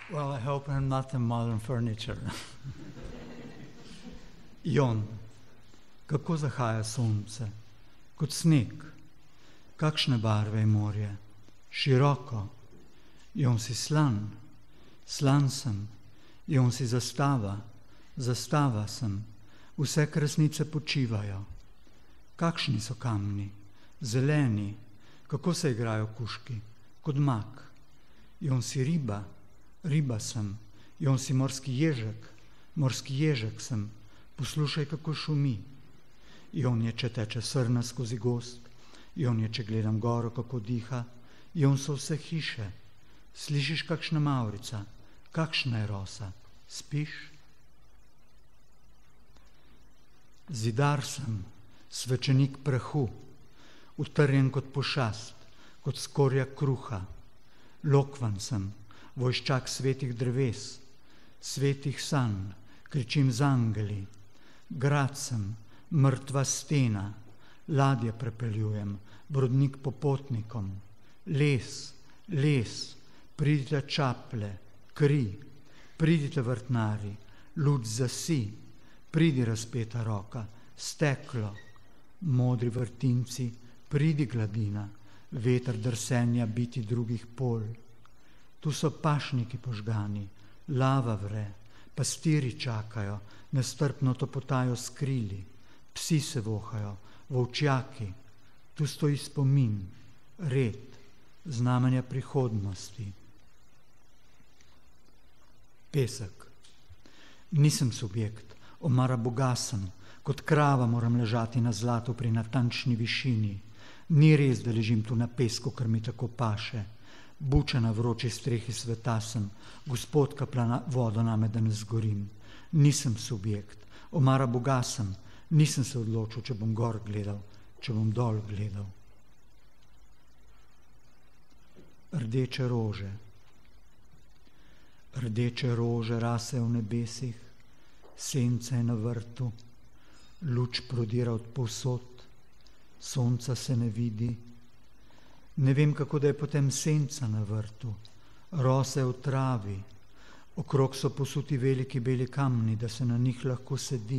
Well, I hope I'm not in modern furniture. Jon, kako zahaja sonce? Kot sneg. Kakšne barve je morje? Široko. Jon si slan. Slan sem. Jon si zastava. Zastava sem. Vse krasnice počivajo. Kakšni so kamni? Zeleni. Kako se igrajo kužki? Kot mak. Jon si riba. Riba sem. Jon si morski ježek. Morski ježek sem. Poslušaj, kako šumi. Jon je, če teče srna skozi gozd. Jon je, če gledam goro, kako diha. Jon so vse hiše. Slišiš, kakšna mavrica? Kakšna je rosa? Spiš? Zidar sem, svečenik prahu, utrjen kot pošast, kot skorja kruha. Lokvan sem, vojščak svetih dreves, svetih sanj, kričim z angeli. Grad sem, mrtva stena, ladje prepeljujem, brodnik popotnikom. Les, les, pridite čaple, kri, pridite vrtnari, luč zasi, pridi razpeta roka, steklo, modri vrtinci, pridi gladina, veter drsenja biti drugih pol. Tu so pašniki požgani, lava vre, pastiri čakajo, nestrpno topotajo s krili, psi se vohajo, volčjaki, tu stoji spomin, red, znamenja prihodnosti. Pesek. Nisem subjekt, omara Boga sem, kot krava moram ležati na zlatu pri natančni višini. Ni res, da ležim tu na pesku, ker mi tako paše. Buča na vroči strehi sveta sem, Gospod kaplja vodo name, da ne zgorim. Nisem subjekt, omara Boga sem, nisem se odločil, če bom gor gledal, če bom dol gledal. Rdeče rože. Rdeče rože rasejo v nebesih, sence je na vrtu, luč prodira od povsod, sonca se ne vidi. Ne vem, kako da je potem senca na vrtu, rose v travi, okrog so posuti veliki beli kamni, da se na njih lahko sedi.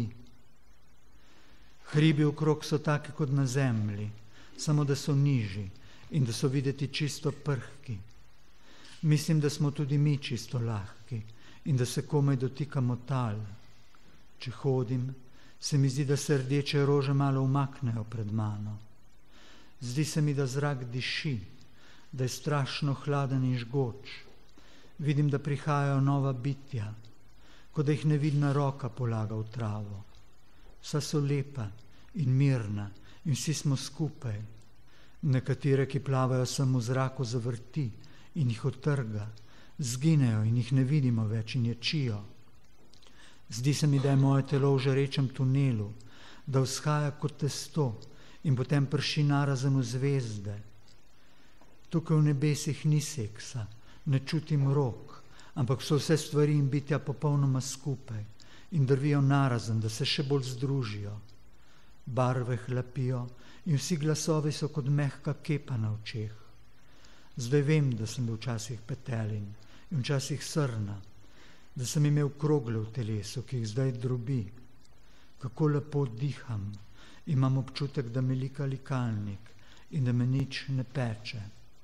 Hribi okrog so taki kot na zemlji, samo da so nižji in da so videti čisto prhki. Mislim, da smo tudi mi čisto lahki in da se komaj dotikamo tal. Če hodim, se mi zdi, da se rdeče rože malo umaknejo pred mano. Zdi se mi, da zrak diši, da je strašno hladen in žgoč. Vidim, da prihajajo nova bitja, kot da jih nevidna roka polaga v travo. Vsa so lepa in mirna in vsi smo skupaj. Nekatere, ki plavajo samo v zraku, zavrti in jih odtrga, zginejo in jih ne vidimo več in ječijo. Zdi se mi, da je moje telo v žarečem tunelu, da vzhaja kot testo in potem prši narazen v zvezde. Tukaj v nebesih ni seksa, ne čutim rok, ampak so vse stvari in bitja popolnoma skupaj in drvijo narazen, da se še bolj združijo. Barve hlapijo in vsi glasovi so kot mehka kepa na očeh. Zdaj vem, da sem bil včasih petelin in včasih srna, da sem imel krogle v telesu, ki jih zdaj drobi. Kako lepo diham, imam občutek, da me lika likalnik in da me nič ne peče.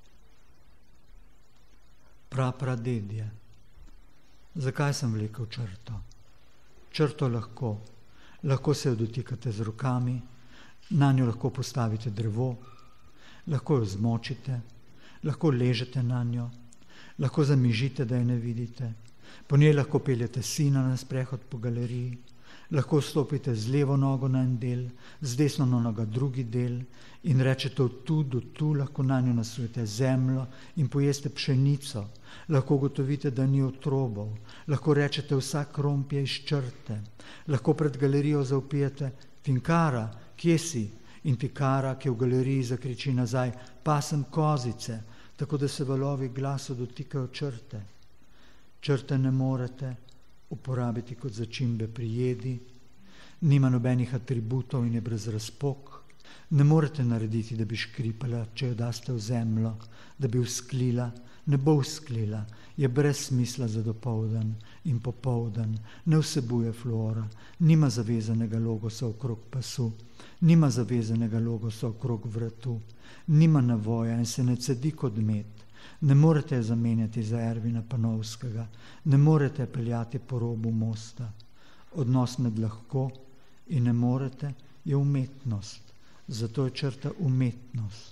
Prapradedje. Zakaj sem vlekel črto? Črto lahko se jo dotikate z rokami, nanjo lahko postavite drevo, lahko jo zmočite, lahko ležete nanjo, lahko zamižite, da je ne vidite, po njej lahko peljete sina na sprehod po galeriji, lahko stopite z levo nogo na en del, z desno nogo drugi del in rečete od tu do tu, lahko nanjo nasujete zemljo in pojeste pšenico, lahko ugotovite, da ni otrobov, lahko rečete vsak kromp je iz črte, lahko pred galerijo zavpijete Tinkara, kje si? In Tinkara, ki v galeriji zakriči nazaj, pa sem kozice, tako da se valovi glasu dotikajo črte. Črte ne morete uporabiti kot začimbe pri jedi, nima nobenih atributov in je brez razpok, Ne morete narediti, da bi škripala, če jo daste v zemljo, da bi vzklila. Ne bo vzklila, je brez smisla za dopoldan in popoldan, ne vsebuje fluora, nima zavezanega logosa okrog pasu, nima zavezanega logosa okrog vratu, nima navoja in se ne cedi kot med. Ne morete zamenjati za Ervina Panovskega, ne morete peljati po robu mosta. Odnos med lahko in ne morete je umetnost, zato je črta umetnost.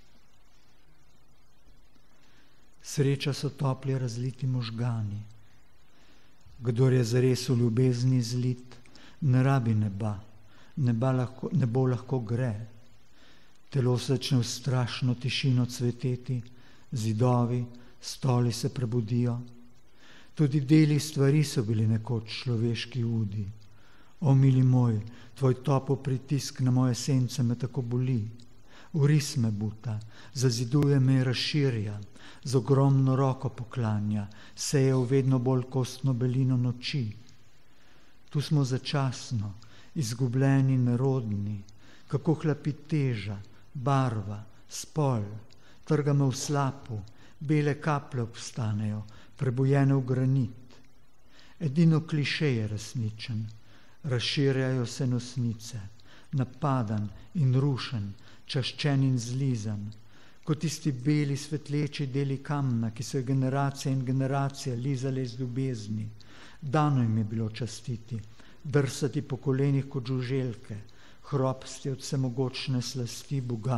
Sreča so topli razliti možgani. Kdor je zares v ljubezni zlit, ne rabi neba, nebo lahko gre. Telo se začne v strašno tišino cveteti, zidovi, stoli se prebudijo. Tudi deli stvari so bili nekoč človeški udi. O, mili moj, tvoj topel pritisk na moje sence me tako boli. Vris me buta, zaziduje me in razširja, z ogromno roko poklanja, seje v vedno bolj kostno belino noči. Tu smo začasno, izgubljeni, nerodni, kako hlapi teža, barva, spol, trga me v slapu, bele kaplje obstanejo, prebojene v granit. Edino kliše je resničen, razširjajo se nosnice, napadan in rušen, čaščen in zlizan, kot tisti beli svetleči deli kamna, ki so generacije in generacije lizale iz ljubezni. Dano jim je bilo častiti, drsati po kolenih kot žuželke, hropsti od vsemogočne slasti Boga.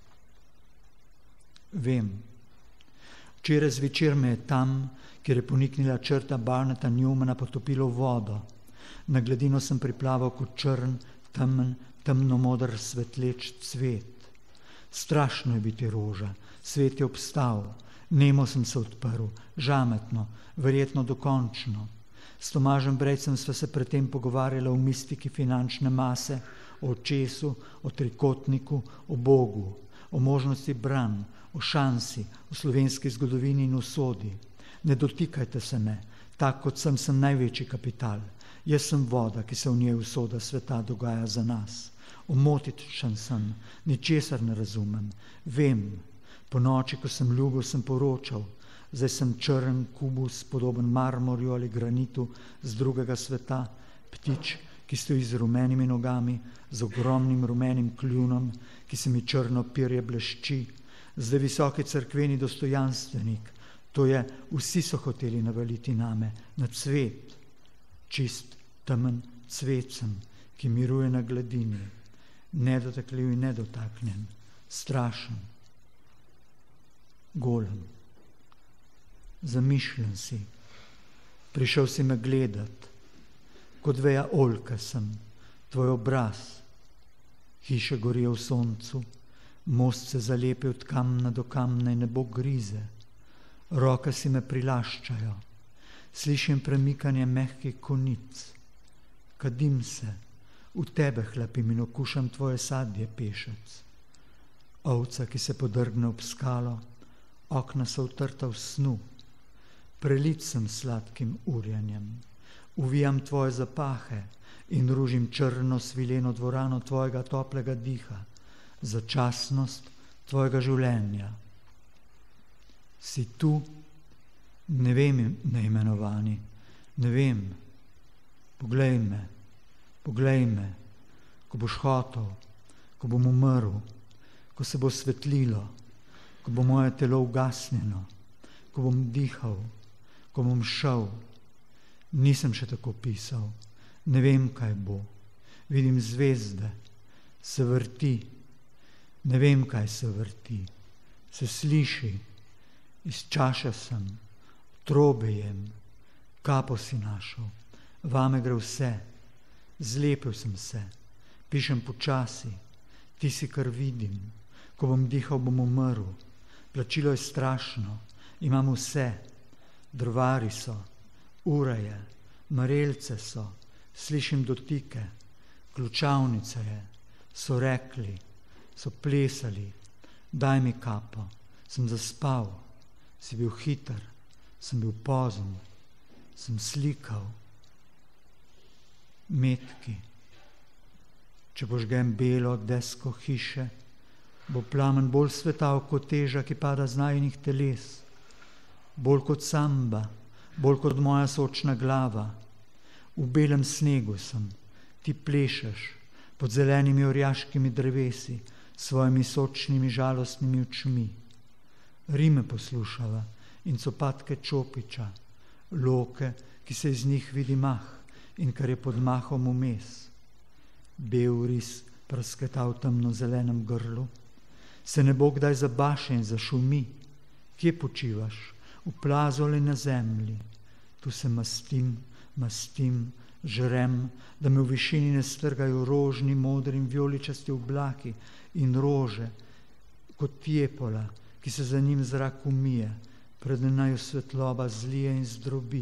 Vem. Včeraj zvečer me je tam, kjer je poniknila črta Barneta Newmana, potopilo vodo. Na gladino sem priplaval kot črn, temen, temnomoder svetleč cvet. Strašno je biti roža, svet je obstal, nemo sem se odprl, žametno, verjetno dokončno. S Tomažem Brejcem sva se predtem pogovarjala o mistiki finančne mase, o očesu, o trikotniku, o Bogu, o možnosti branj, o šansi, o slovenski zgodovini in usodi. Ne dotikajte se me, tak kot sem največji kapital. Jaz sem voda, ki se v njej usoda sveta dogaja za nas. Omotičen sem, ničesar ne razumem. Vem, po noči, ko sem ljubil, sem poročal. Zdaj sem črn kubus, podoben marmorju ali granitu z drugega sveta, ptič, ki stoji z rumenimi nogami, z ogromnim rumenim kljunom, ki se mi črno perje blešči. Zdaj visoki cerkveni dostojanstvenik, to je, vsi so hoteli navaliti name, na cvet. Čist, temen cvet sem, ki miruje na gladini. Nedotakljiv in nedotaknjen, strašen, golem. Zamišljen si, prišel si me gledat, kot veja oljka sem, tvoj obraz. Hiše gorijo v soncu, most se zalepi od kamna do kamna in nebo grize. Roke si me prilaščajo, slišim premikanje mehkih konic. Kadim se, v tebe hlapim in okušam tvoje sadje, pešec. Ovca, ki se podrgne ob skalo, okna so utrta v snu. Prelit sem sladkim urjanjem, uvijam tvoje zapahe in ružim črno svileno dvorano tvojega toplega diha, začasnost tvojega življenja. Si tu, ne vem, neimenovani, ne vem. Poglej me, ko boš hotel, ko bom umrl, ko se bo svetlilo, ko bo moje telo ugasnjeno, ko bom dihal, ko bom šel. Nisem še tako pisal, ne vem, kaj bo. Vidim zvezde, se vrti, ne vem, kaj se vrti, se sliši, iz čaše sem, trobe jem, kapo si našel, vame gre vse. Zlepil sem se, pišem počasi, ti si, kar vidim. Ko bom dihal, bom umrl. Plačilo je strašno, imam vse. Drvari so, ura je, marelce so, slišim dotike, ključavnice je, so rekli, so plesali, daj mi kapo, sem zaspal, si bil hiter, sem bil pozen, sem slikal. Metki, Če požgem belo desko hiše, bo plamen bolj svetal kot teža, ki pada z najinih teles, bolj kot samba, bolj kot moja sočna glava. V belem snegu sem, ti plešeš pod zelenimi orjaškimi drevesi, svojimi sočnimi žalostnimi očmi. Rime poslušava in copatke Čopiča, loke, ki se iz njih vidi mah in kar je pod mahom vmes. Bel ris prasketa v temno-zelenem grlu, se nebo kdaj zabaše in zašumi. Kje počivaš? V plazu ali na zemlji? Tu se mastim, žrem, da me v višini ne strgajo rožni, modri in vijoličasti oblaki in rože, kot tjepola, ki se za njim zrak umije, preden naju svetloba zlije in zdrobi.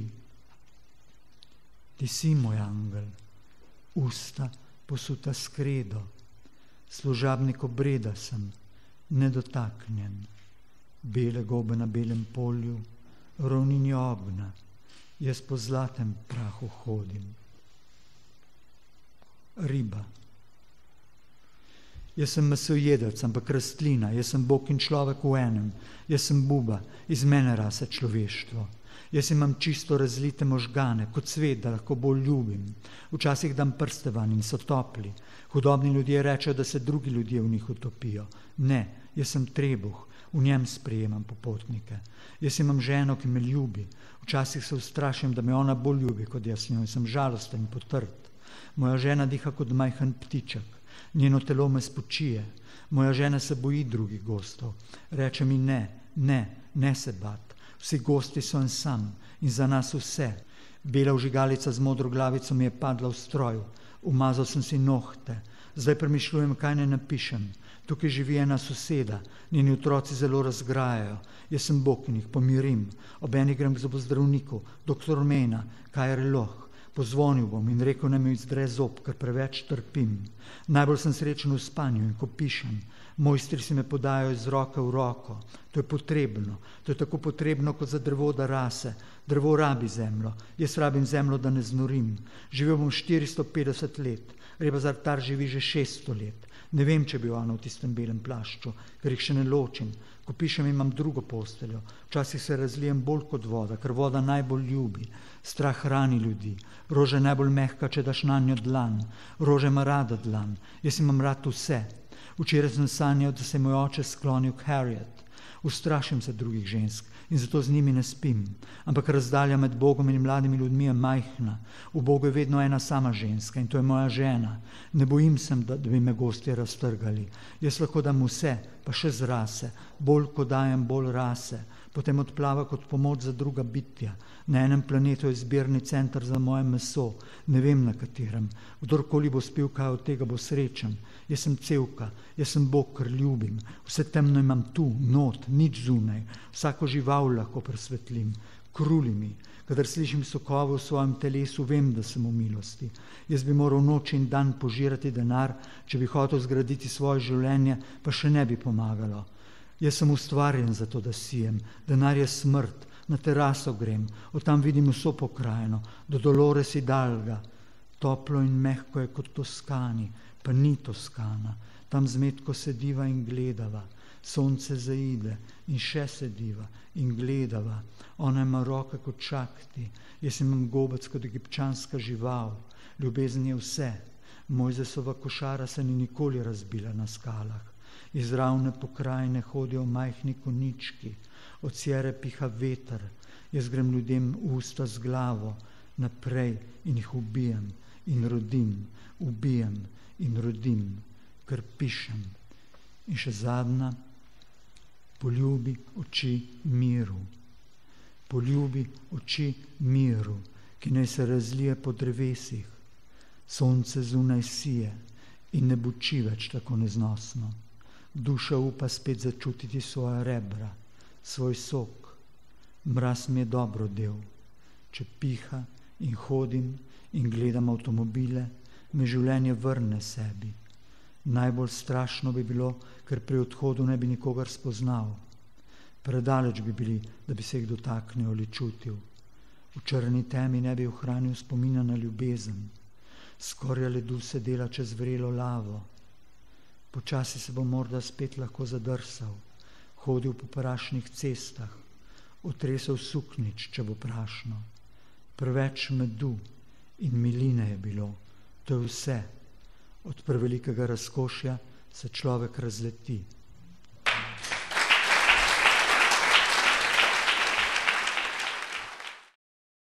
Ti si moj angel, usta posuta s kredo, služabnik obreda sem, nedotaknjen, bele gobe na belem polju, ravnini ognja, jaz po zlatem prahu hodim. Riba. Jaz sem mesojedec, ampak rastlina, jaz sem Bog in človek v enem, jaz sem buba, iz mene rase človeštvo. Jaz imam čisto razlite možgane, kot svet, da lahko bolj ljubim. Včasih dam prste van in so topli. Hudobni ljudje rečejo, da se drugi ljudje v njih utopijo. Ne, jaz sem trebuh, v njem sprejemam popotnike. Jaz imam ženo, ki me ljubi. Včasih se ustrašim, da me ona bolj ljubi kot jaz njo in sem žalosten in potrd. Moja žena diha kot majhen ptiček. Njeno telo me spočije. Moja žena se boji drugih gostov. Reče mi ne se bat. Vsi gosti so en sam in za nas vse. Bela vžigalica z modro glavico mi je padla v stroju. Umazal sem si nohte. Zdaj premišljujem, kaj naj napišem. Tukaj živi ena soseda. Njeni otroci zelo razgrajajo. Jaz sem Bog in jih pomirim. Ob enih grem k zobozdravniku. Doktor Mena, Kajer-Loh. Pozvonil bom in rekel, naj mi izdre zob, ker preveč trpim. Najbolj sem srečen v spanju in ko pišem. Mojstri si me podajo iz roke v roko. To je potrebno. To je tako potrebno kot za drevo, da rase. Drevo rabi zemljo. Jaz rabim zemljo, da ne znorim. Živel bom 450 let. Rebazartar živi že 600 let. Ne vem, če bi ona v tistem belem plašču, ker jih še ne ločim. Ko pišem, imam drugo posteljo. Včasih se razlijem bolj kot voda, ker voda najbolj ljubi. Strah hrani ljudi. Roža je najbolj mehka, če daš nanjo dlan. Roža ima rada dlan. Jaz imam rad vse. Včeraj sem sanjal, da se je moj oče sklonil k Harriet. Ustrašim se drugih žensk in zato z njimi ne spim. Ampak razdalja med Bogom in mladimi ljudmi je majhna. V Bogu je vedno ena sama ženska in to je moja žena. Ne bojim se, da bi me gostje raztrgali. Jaz lahko dam vse, pa še z rase. Bolj ko dajem, bolj rase. Potem odplava kot pomoč za druga bitja. Na enem planetu je zbirni center za moje meso. Ne vem, na katerem. Kdorkoli bo spil kaj od tega, bo srečen. Jaz sem cevka, jaz sem Bog, ker ljubim. Vse temno imam tu, not, nič zunaj. Vsako žival lahko presvetlim. Kruli mi. Kadar slišim sokove v svojem telesu, vem, da sem v milosti. Jaz bi moral noč in dan požirati denar, če bi hotel zgraditi svoje življenje, pa še ne bi pomagalo. Jaz sem ustvarjen za to, da sijem. Denar je smrt. Na teraso grem. Od tam vidim vso pokrajino. Do Dolores Hidalga. Toplo in mehko je kot Toskani, pa ni Toskana. Tam zmetko sediva in gledava. Sonce zaide in še sediva in gledava. Ona ima roke kot Šakti. Jaz imam gobec kot egipčanska žival. Ljubezen je vse. Mojzesova košara se ni nikoli razbila na skalah. Iz ravne pokrajine hodijo majhni konički, od sjere piha veter, jaz grem ljudem v usta z glavo, naprej in jih ubijem in rodim, ubijem in rodim, ker pišem. In še zadnja, poljubi oči miru. Poljubi oči miru, ki naj se razlije po drevesih. Sonce zunaj sije in ne buči več tako neznosno. Duša upa spet začutiti svoja rebra, svoj sok. Mraz mi je dobro del. Če piha in hodim in gledam avtomobile, me življenje vrne sebi. Najbolj strašno bi bilo, ker pri odhodu ne bi nikogar spoznal. Predaleč bi bili, da bi se jih dotaknil ali čutil. V črni temi ne bi ohranil spomina na ljubezen. Skorja ledu se dela čez vrelo lavo. Počasi se bo morda spet lahko zadrsal, hodil po prašnih cestah, otresel suknič, če bo prašno. Preveč medu in miline je bilo, to je vse. Od prevelikega razkošja se človek razleti.